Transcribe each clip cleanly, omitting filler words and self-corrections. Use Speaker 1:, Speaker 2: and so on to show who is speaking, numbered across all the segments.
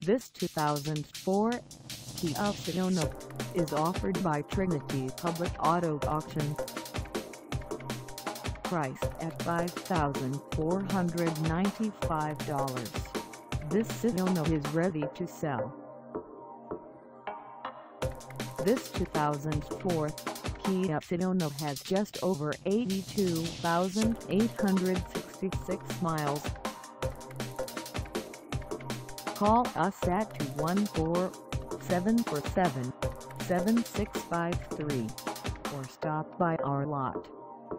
Speaker 1: This 2004 Kia Sedona is offered by Trinity Public Auto Auction. Priced at $5,495, this Sedona is ready to sell. This 2004 Kia Sedona has just over 82,866 miles. Call us at 214-747-7653 or stop by our lot.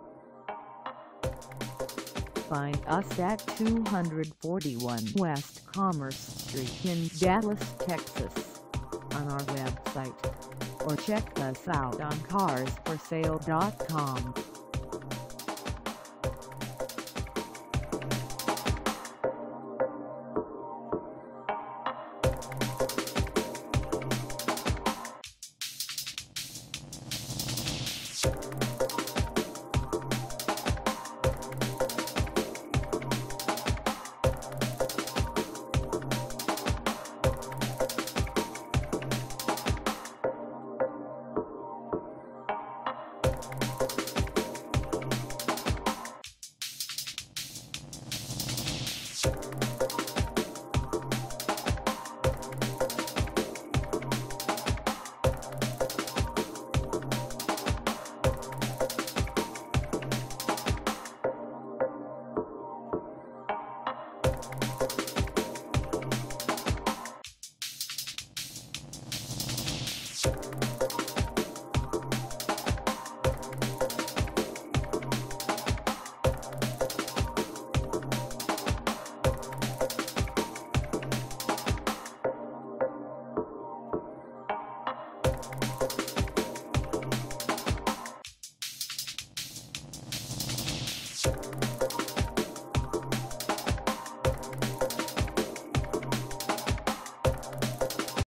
Speaker 1: Find us at 241 West Commerce Street in Dallas, Texas, on our website, or check us out on carsforsale.com.